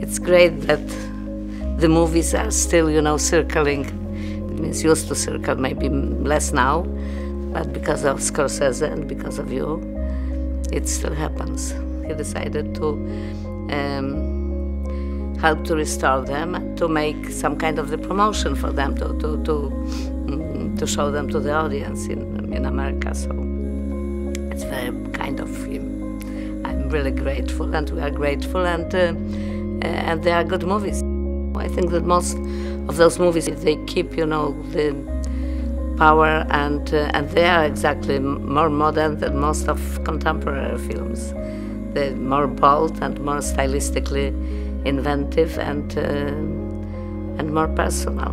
It's great that the movies are still, circling. It means used to circle, maybe less now, but because of Scorsese and because of you, it still happens. He decided to help to restore them and to make some kind of the promotion for them to show them to the audience in America. So it's very kind of him. I'm really grateful, and we are grateful, and they are good movies. I think that most of those movies, they keep, the power, and they are exactly more modern than most of contemporary films. They're more bold and more stylistically inventive and more personal.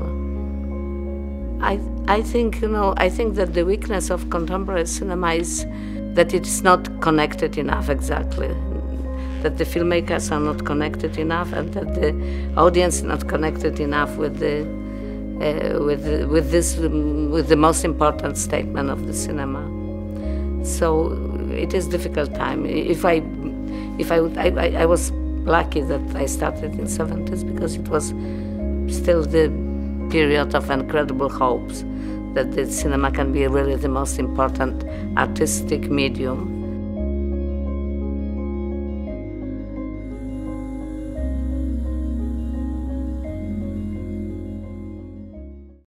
I think that the weakness of contemporary cinema is that it's not connected enough exactly. That the filmmakers are not connected enough, and that the audience is not connected enough with the most important statement of the cinema. So it is difficult time. I was lucky that I started in the 70s, because it was still the period of incredible hopes that the cinema can be really the most important artistic medium